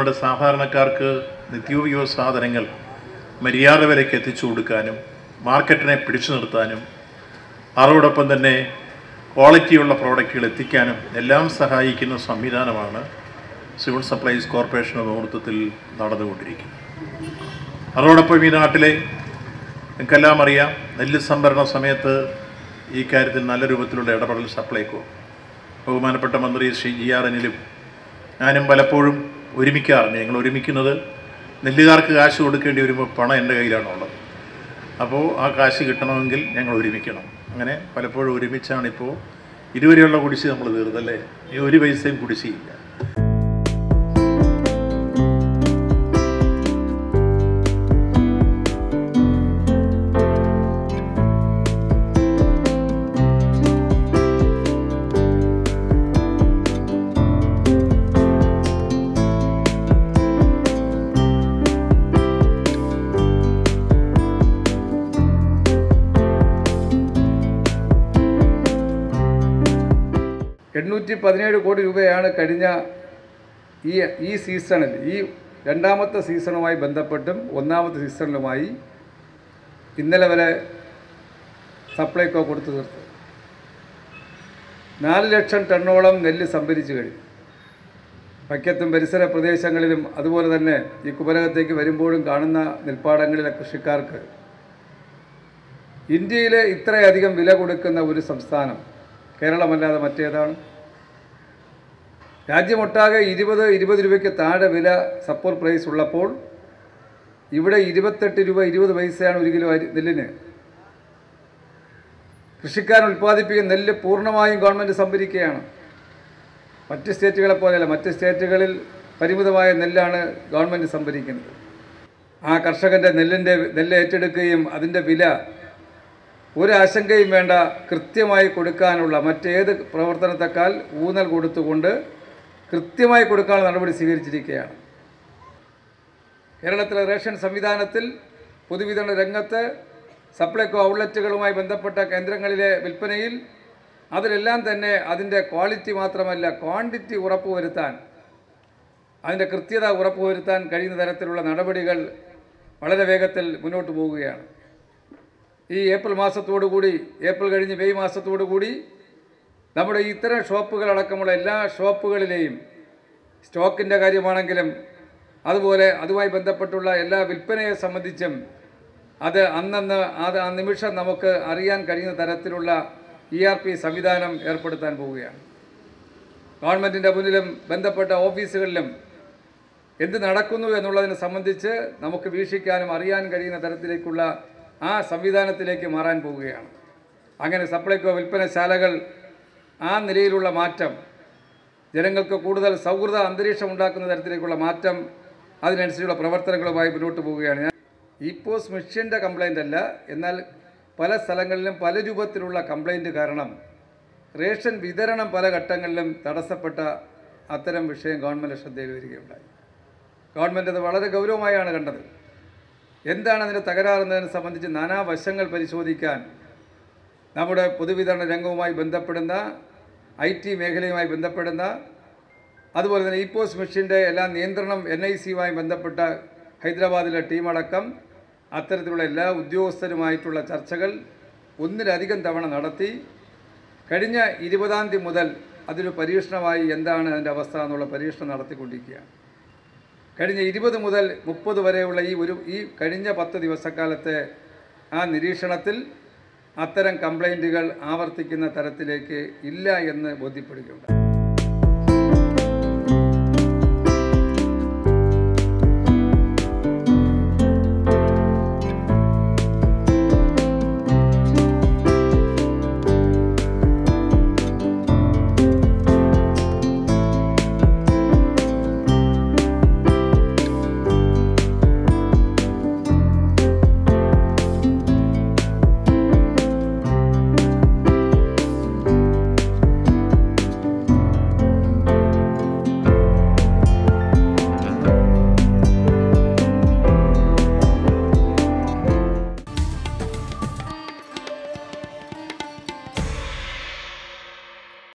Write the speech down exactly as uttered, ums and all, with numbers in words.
നമ്മുടെ സാധാരണക്കാർക്ക് നിത്യോപയോഗ സാധനങ്ങൾ മര്യാദ വിലയ്ക്ക് എത്തിച്ചു കൊടുക്കാനും മാർക്കറ്റിനെ പിടിച്ചു നിർത്താനും അതോടൊപ്പം തന്നെ ക്വാളിറ്റിയുള്ള പ്രോഡക്റ്റുകൾ എത്തിക്കാനും എല്ലാം സഹായിക്കുന്ന സംവിധാനമാണ് സിവിൽ സപ്ലൈസ് കോർപ്പറേഷൻ്റെ നേതൃത്വത്തിൽ നടന്നുകൊണ്ടിരിക്കുന്നത്. അതോടൊപ്പം ഈ നാട്ടിലെ നിങ്ങൾക്കെല്ലാം അറിയാം, നെല്ല് സംഭരണ സമയത്ത് ഈ കാര്യത്തിൽ നല്ല രൂപത്തിലുള്ള ഇടപെടൽ സപ്ലൈകോ ബഹുമാനപ്പെട്ട മന്ത്രി ശ്രീ ജി ആർ അനിലും ഞാനും പലപ്പോഴും ഒരുമിക്കാറുണ്ട്. ഞങ്ങൾ ഒരുമിക്കുന്നത് നെല്ലുകാർക്ക് കാശ് കൊടുക്കേണ്ടി വരുമ്പോൾ പണം എൻ്റെ കയ്യിലാണുള്ളത്. അപ്പോൾ ആ കാശ് കിട്ടണമെങ്കിൽ ഞങ്ങൾ ഒരുമിക്കണം. അങ്ങനെ പലപ്പോഴും ഒരുമിച്ചാണിപ്പോൾ ഇതുവരെയുള്ള കുടിശ്ശിക നമ്മൾ തീർത്തല്ലേ. ഈ ഒരു പൈസയും കുടിശ്ശിയില്ല. എണ്ണൂറ്റി പതിനേഴ് കോടി രൂപയാണ് കഴിഞ്ഞ ഈ ഈ സീസണിൽ ഈ രണ്ടാമത്തെ സീസണുമായി ബന്ധപ്പെട്ടും ഒന്നാമത്തെ സീസണിലുമായി ഇന്നലെ വരെ സപ്ലൈകോ കൊടുത്തു തീർത്തത്. നാല് ലക്ഷം ടണ്ണോളം നെല്ല് സംഭരിച്ചു കഴിഞ്ഞു. വൈക്കത്തും പരിസര പ്രദേശങ്ങളിലും അതുപോലെ തന്നെ ഈ കുമരകത്തേക്ക് വരുമ്പോഴും കാണുന്ന നെൽപ്പാടങ്ങളിലെ കൃഷിക്കാർക്ക് ഇന്ത്യയിലെ ഇത്രയധികം വില കൊടുക്കുന്ന ഒരു സംസ്ഥാനം കേരളമല്ലാതെ മറ്റേതാണ്? രാജ്യമൊട്ടാകെ ഇരുപത് ഇരുപത് രൂപയ്ക്ക് താഴെ വില സപ്പോർട്ട് പ്രൈസ് ഉള്ളപ്പോൾ ഇവിടെ ഇരുപത്തെട്ട് രൂപ ഇരുപത് പൈസയാണ് ഒരു കിലോ അരി നെല്ലിന്. കൃഷിക്കാരൻ ഉൽപ്പാദിപ്പിക്കുന്ന നെല്ല് പൂർണ്ണമായും ഗവൺമെൻറ് സംഭരിക്കുകയാണ്. മറ്റ് സ്റ്റേറ്റുകളെ പോലെയല്ല, മറ്റ് സ്റ്റേറ്റുകളിൽ പരിമിതമായ നെല്ലാണ് ഗവൺമെൻറ് സംഭരിക്കുന്നത്. ആ കർഷകൻ്റെ നെല്ലിൻ്റെ നെല്ല് ഏറ്റെടുക്കുകയും അതിൻ്റെ വില ഒരാശങ്കയും വേണ്ട കൃത്യമായി കൊടുക്കാനുള്ള മറ്റേത് പ്രവർത്തനത്തെക്കാൾ ഊന്നൽ കൊടുത്തുകൊണ്ട് കൃത്യമായി കൊടുക്കാനുള്ള നടപടി സ്വീകരിച്ചിരിക്കുകയാണ്. കേരളത്തിലെ റേഷൻ സംവിധാനത്തിൽ പൊതുവിതരണ രംഗത്ത് സപ്ലൈകോ ഔട്ട്ലെറ്റുകളുമായി ബന്ധപ്പെട്ട കേന്ദ്രങ്ങളിലെ വിൽപ്പനയിൽ അതിലെല്ലാം തന്നെ അതിൻ്റെ ക്വാളിറ്റി മാത്രമല്ല ക്വാണ്ടിറ്റി ഉറപ്പുവരുത്താൻ, അതിൻ്റെ കൃത്യത ഉറപ്പുവരുത്താൻ കഴിയുന്ന തരത്തിലുള്ള നടപടികൾ വളരെ വേഗത്തിൽ മുന്നോട്ട് പോവുകയാണ്. ഈ ഏപ്രിൽ മാസത്തോടു കൂടി ഏപ്രിൽ കഴിഞ്ഞ് മെയ് മാസത്തോടു കൂടി നമ്മുടെ ഇത്തരം ഷോപ്പുകളടക്കമുള്ള എല്ലാ ഷോപ്പുകളിലെയും സ്റ്റോക്കിൻ്റെ കാര്യമാണെങ്കിലും അതുപോലെ അതുമായി ബന്ധപ്പെട്ടുള്ള എല്ലാ വിൽപ്പനയെ സംബന്ധിച്ചും അത് അന്നന്ന് അത് ആ നിമിഷം നമുക്ക് അറിയാൻ കഴിയുന്ന തരത്തിലുള്ള ഇ ആർ പി സംവിധാനം ഏർപ്പെടുത്താൻ പോവുകയാണ്. ഗവൺമെൻറ്റിൻ്റെ മുന്നിലും ബന്ധപ്പെട്ട ഓഫീസുകളിലും എന്ത് നടക്കുന്നു എന്നുള്ളതിനെ സംബന്ധിച്ച് നമുക്ക് വീക്ഷിക്കാനും അറിയാൻ കഴിയുന്ന തരത്തിലേക്കുള്ള ആ സംവിധാനത്തിലേക്ക് മാറാൻ പോവുകയാണ്. അങ്ങനെ സപ്ലൈകോ വിൽപ്പനശാലകൾ ആ നിലയിലുള്ള മാറ്റം, ജനങ്ങൾക്ക് കൂടുതൽ സൗഹൃദ അന്തരീക്ഷം ഉണ്ടാക്കുന്ന തരത്തിലേക്കുള്ള മാറ്റം, അതിനനുസരിച്ചുള്ള പ്രവർത്തനങ്ങളുമായി മുന്നോട്ട് പോവുകയാണ്. ഈ പോസ്റ്റ് മെഷീൻ്റെ കംപ്ലൈൻ്റ് അല്ല, എന്നാൽ പല സ്ഥലങ്ങളിലും പല രൂപത്തിലുള്ള കംപ്ലൈൻറ്റ് കാരണം റേഷൻ വിതരണം പല ഘട്ടങ്ങളിലും തടസ്സപ്പെട്ട അത്തരം വിഷയം ഗവൺമെൻറ് ശ്രദ്ധയിൽ വരികയുണ്ടായി. ഗവൺമെൻറ് അത് വളരെ ഗൗരവമായാണ് കണ്ടത്. എന്താണ് അതിൻ്റെ തകരാറെന്നതിനെ സംബന്ധിച്ച് നാനാവശങ്ങൾ പരിശോധിക്കാൻ നമ്മുടെ പൊതുവിതരണ രംഗവുമായി ബന്ധപ്പെടുന്ന ഐ ടി മേഖലയുമായി ബന്ധപ്പെടുന്ന അതുപോലെ തന്നെ ഈ പോസ്റ്റ് മെഷീൻ്റെ എല്ലാ നിയന്ത്രണം എൻ ഐ സിയുമായി ബന്ധപ്പെട്ട ഹൈദരാബാദിലെ ടീമടക്കം അത്തരത്തിലുള്ള എല്ലാ ഉദ്യോഗസ്ഥരുമായിട്ടുള്ള ചർച്ചകൾ ഒന്നിലധികം തവണ നടത്തി. കഴിഞ്ഞ ഇരുപതാം തീയതി മുതൽ അതൊരു പരീക്ഷണമായി എന്താണ് അതിൻ്റെ അവസ്ഥ എന്നുള്ള പരീക്ഷണം നടത്തിക്കൊണ്ടിരിക്കുകയാണ്. കഴിഞ്ഞ ഇരുപത് മുതൽ മുപ്പത് വരെയുള്ള ഈ ഒരു ഈ കഴിഞ്ഞ പത്ത് ദിവസക്കാലത്തെ ആ നിരീക്ഷണത്തിൽ അത്തരം കംപ്ലൈൻറ്റുകൾ ആവർത്തിക്കുന്ന തരത്തിലേക്ക് ഇല്ല എന്ന് ബോധ്യപ്പെടുകയുണ്ടായി.